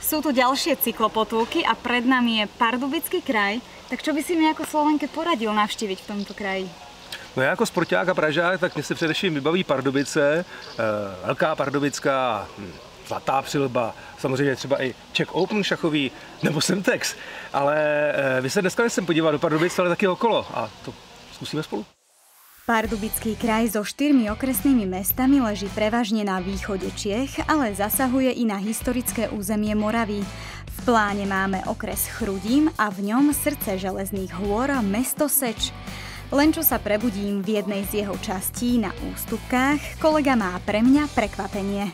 Sú tu ďalšie cyklopotulky a pred nami je Pardubický kraj. Tak čo by si mi ako Slovenke poradil navštíviť v tomto kraji? No já jako sporták a Pražák, tak mě se především vybaví Pardubice, Velká Pardubická, Zlatá Přilba, samozřejmě třeba i Czech Open šachový nebo Semtex. Ale vy se dneska nesem podívat do Pardubic, ale taky okolo a to zkusíme spolu. Pardubický kraj so 4 okresnými mestami leží prevažne na východe Čiech, ale zasahuje i na historické územie Moravy. V pláne máme okres Chrudím a v ňom srdce železných hôr mesto Seč. Len čo sa prebudím v jednej z jeho častí na Ústupkách, kolega má pre mňa prekvapenie.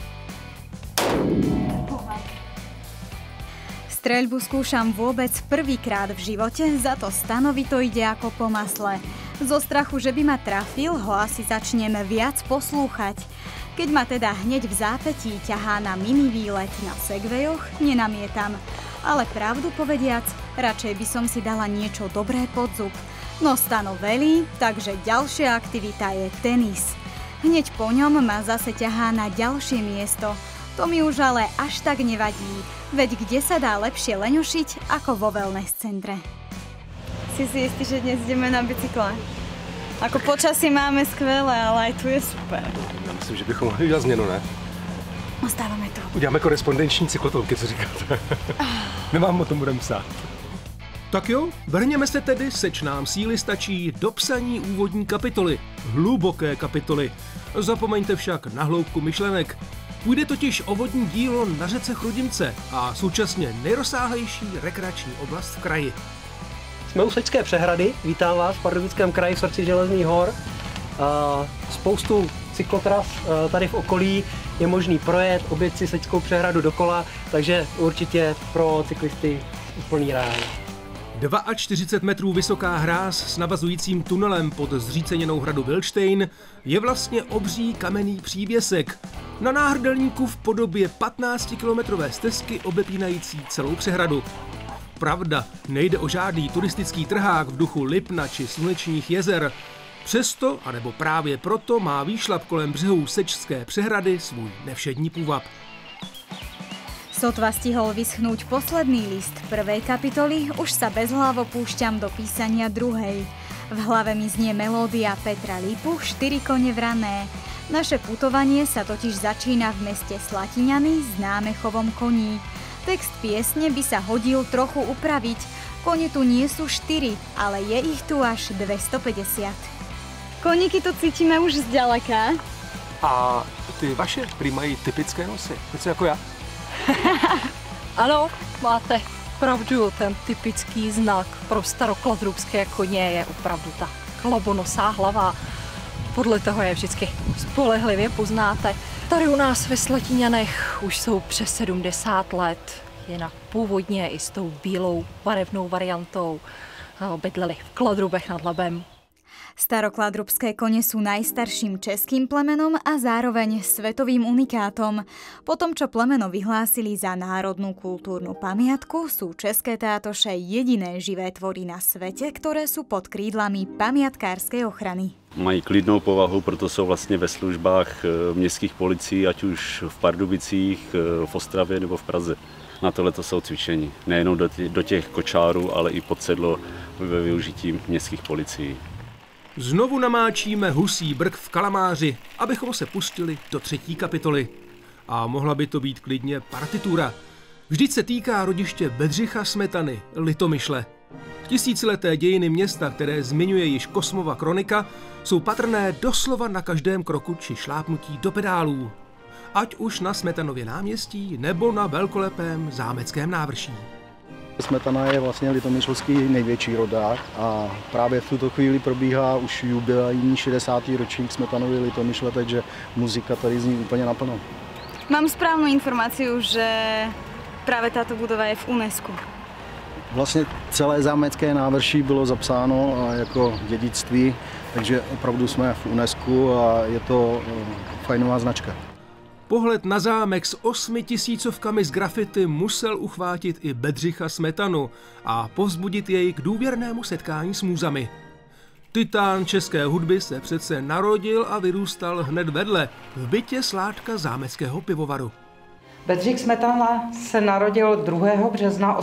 Streľbu skúšam vôbec prvýkrát v živote, za to stanovito ide ako po masle. Zo strachu, že by ma trafil, ho asi začnem viac poslúchať. Keď ma teda hneď v zápätí ťahá na mini výlet na segwayoch, nenamietam. Ale pravdu povediac, radšej by som si dala niečo dobré pod zub. No Stano velí, takže ďalšia aktivita je tenis. Hneď po ňom ma zase ťahá na ďalšie miesto. To mi už ale až tak nevadí, veď kde sa dá lepšie leňošiť ako vo wellness centre. Si istý, že dnes ideme na bicykle? Ako počasí máme skvelé, ale aj tu je super. Já myslím, že bychom mohli udělat změnu, ne? Ostávame tu. Uděláme korespondenční cyklotolky, co říkáte. My vám o tom budeme psát. Tak jo, vrhněme se tedy, Seč nám síly stačí, do psaní úvodní kapitoly, hluboké kapitoly. Zapomeňte však na hloubku myšlenek. Půjde totiž o vodní dílo na řece Chrudimce a současně nejrozsáhlejší rekreační oblast v kraji. Jsme u Sečské přehrady, vítám vás v Pardubickém kraji v srdci železných hor. Spoustu cyklotras tady v okolí je možný projet, objet si Sečskou přehradu dokola, takže určitě pro cyklisty úplný ráj. 42 metrů vysoká hráz s navazujícím tunelem pod zříceněnou hradu Vilštejn je vlastně obří kamenný přívěsek. Na náhrdelníku v podobě 15-kilometrové stezky obepínající celou přehradu. Pravda, nejde o žádný turistický trhák v duchu Lipna či Slunečních jezer. Přesto, anebo právě proto, má výšlap kolem břehů Sečské přehrady svůj nevšední půvab. Sotva stihol vyschnúť posledný list prvej kapitoly, už sa bezhlavo púšťam do písania druhej. V hlave mi znie melódia Petra Lipu 4 kone vrané. Naše putovanie sa totiž začína v meste Slatiňany s námechovom koní. Text piesne by sa hodil trochu upraviť. Kone tu nie sú 4, ale je ich tu až 250. Koníky tu cítime už zďaleka. A ty vaše prý mají typické nosy, něco jako já. Ano, máte pravdu, ten typický znak pro starokladrubské koně je opravdu ta klobonosá hlava. Podle toho je vždycky spolehlivě poznáte. Tady u nás ve Slatiňanech už jsou přes 70 let. Jinak původně i s tou bílou barevnou variantou bydleli v Kladrubech nad Labem. Starokladrubské kone sú najstarším českým plemenom a zároveň svetovým unikátom. Po tom, čo plemeno vyhlásili za národnú kultúrnu pamiatku, sú české tátoše jediné živé tvory na svete, ktoré sú pod krídlami pamiatkárskej ochrany. Mají klidnou povahu, proto jsou vlastně ve službách městských policií, ať už v Pardubicích, v Ostravě nebo v Praze. Na tohleto jsou cvičení. Nejenom do těch kočárů, ale i pod sedlo ve využití městských policií. Znovu namáčíme husí brk v Kalamáři, abychom se pustili do 3. kapitoly. A mohla by to být klidně partitura. Vždyť se týká rodiště Bedřicha Smetany, Litomyšle. Tisícileté dějiny města, které zmiňuje již Kosmova kronika, jsou patrné doslova na každém kroku či šlápnutí do pedálů. Ať už na Smetanově náměstí nebo na velkolepém zámeckém návrší. Smetana je vlastně litomyšlský největší rodák a právě v tuto chvíli probíhá už jubilejní 60. ročník Smetanovy Litomyšle, takže muzika tady zní úplně naplno. Mám správnou informáciu, že právě táto budova je v UNESCO. Vlastně celé zámecké návrší bylo zapsáno jako dědictví, takže opravdu jsme v UNESCO a je to fajnová značka. Pohled na zámek s 8000 z grafity musel uchvátit i Bedřicha Smetanu a povzbudit jej k důvěrnému setkání s můzami. Titán české hudby se přece narodil a vyrůstal hned vedle, v bytě sládka zámeckého pivovaru. Bedřich Smetana se narodil 2. března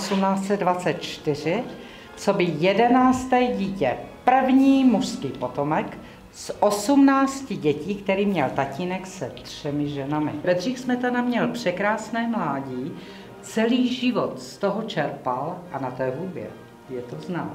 1824, coby 11. dítě, první mužský potomek z 18 dětí, který měl tatínek se 3 ženami. Bedřich Smetana měl překrásné mládí, celý život z toho čerpal a na té hudbě je to znát.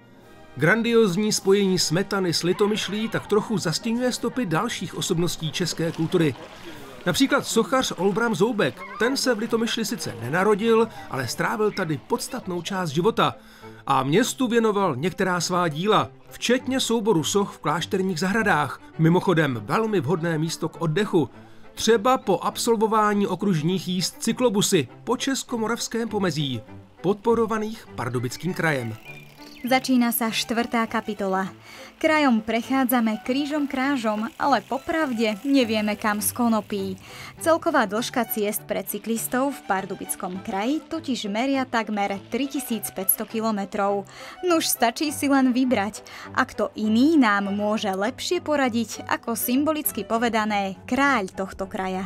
Grandiozní spojení Smetany s Litomyšlí tak trochu zastěňuje stopy dalších osobností české kultury. Například sochař Olbram Zoubek, ten se v Litomyšli sice nenarodil, ale strávil tady podstatnou část života a městu věnoval některá svá díla, včetně souboru soch v klášterních zahradách, mimochodem velmi vhodné místo k oddechu, třeba po absolvování okružních jízd cyklobusy po Českomoravském pomezí, podporovaných Pardubickým krajem. Začína sa 4. kapitola. Krajom prechádzame krížom krážom, ale popravde nevieme kam z konopí. Celková dĺžka ciest pre cyklistov v Pardubickom kraji totiž meria takmer 3500 kilometrov. Nuž stačí si len vybrať. A kto iný nám môže lepšie poradiť ako symbolicky povedané kráľ tohto kraja.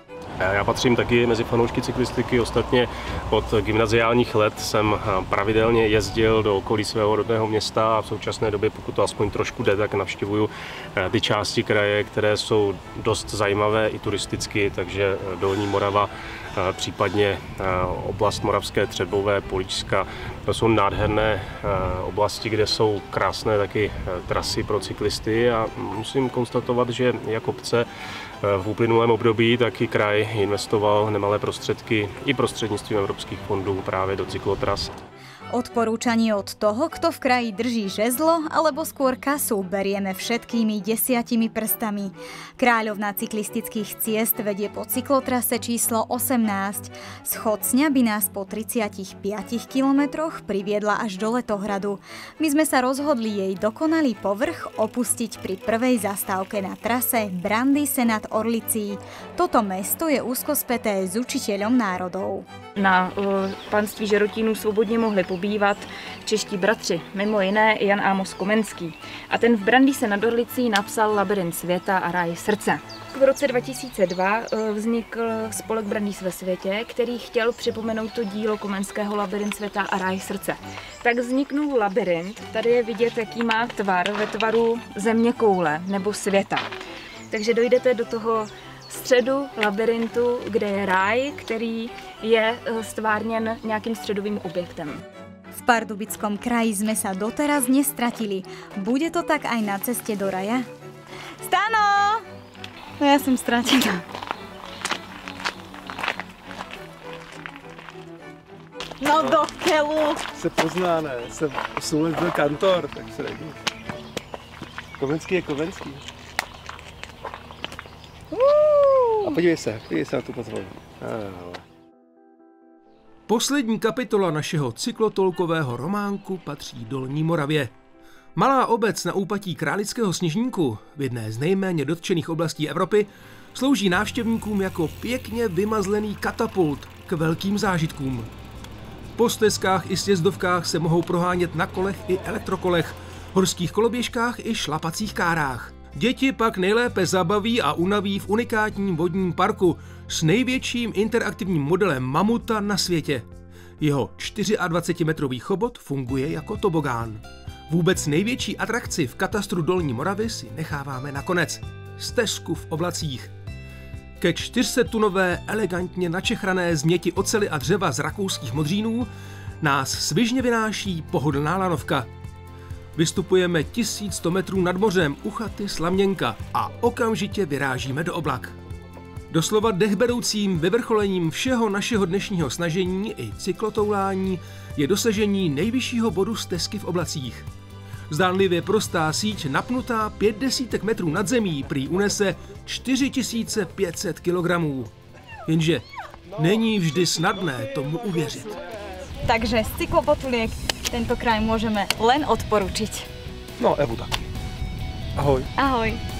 Já patřím taky mezi fanoušky cyklistiky, ostatně od gymnaziálních let jsem pravidelně jezdil do okolí svého rodného města a v současné době, pokud to aspoň trošku jde, tak navštěvuju ty části kraje, které jsou dost zajímavé i turisticky, takže Dolní Morava, případně oblast Moravské Třebové, Políčska. To jsou nádherné oblasti, kde jsou krásné taky trasy pro cyklisty a musím konstatovat, že jak obce v uplynulém období, tak i kraj investoval nemalé prostředky i prostřednictvím evropských fondů právě do cyklotras. Odporúčanie od toho, kto v kraji drží žezlo alebo skôr kasu, berieme všetkými 10 prstami. Kráľovná cyklistických ciest vedie po cyklotrase číslo 18. Z Chocňa by nás po 35 kilometroch priviedla až do Letohradu. My sme sa rozhodli jej dokonalý povrch opustiť pri prvej zastávke na trase Brandýse nad Orlicí. Toto mesto je úzko späté s učiteľom národov. Na panství Žerotínů svobodně mohli pobývat čeští bratři, mimo jiné Jan Amos Komenský. A ten v Brandýse nad Orlicí napsal Labyrint světa a ráj srdce. V roce 2002 vznikl spolek Brandýs ve světě, který chtěl připomenout to dílo Komenského Labyrint světa a ráj srdce. Tak vzniknul labyrint, tady je vidět, jaký má tvar, ve tvaru zeměkoule nebo světa. Takže dojdete do toho středu labyrintu, kde je ráj, který je stvárněn nějakým středovým objektem. V Pardubickom kraji sme sa doteraz nestratili. Bude to tak aj na ceste do raja? Stano! No ja som stratená. No do keľu! Se pozná, ne? Jsem 8 let byl kantor, tak se neví. Kovenský je Kovenský. A podívej se na tu pozvolu. Poslední kapitola našeho cyklotolkového románku patří Dolní Moravě. Malá obec na úpatí Králického Sněžníku, v jedné z nejméně dotčených oblastí Evropy, slouží návštěvníkům jako pěkně vymazlený katapult k velkým zážitkům. Po stezkách i sjezdovkách se mohou prohánět na kolech i elektrokolech, horských koloběžkách i šlapacích kárách. Děti pak nejlépe zabaví a unaví v unikátním vodním parku s největším interaktivním modelem mamuta na světě. Jeho 24-metrový chobot funguje jako tobogán. Vůbec největší atrakci v katastru Dolní Moravy si necháváme nakonec. Stezku v oblacích. Ke 400-tunové elegantně načechrané změti oceli a dřeva z rakouských Modřínů nás svižně vynáší pohodlná lanovka. Vystupujeme 1100 metrů nad mořem u chaty Slaměnka a okamžitě vyrážíme do oblak. Doslova dechberoucím vyvrcholením všeho našeho dnešního snažení i cyklotoulání je dosažení nejvyššího bodu stezky v oblacích. Zdánlivě prostá síť napnutá 50 metrů nad zemí prý unese 4500 kg. Jenže není vždy snadné tomu uvěřit. Takže z cyklopotuliek tento kraj môžeme len odporučiť. No, Evu taky. Ahoj. Ahoj.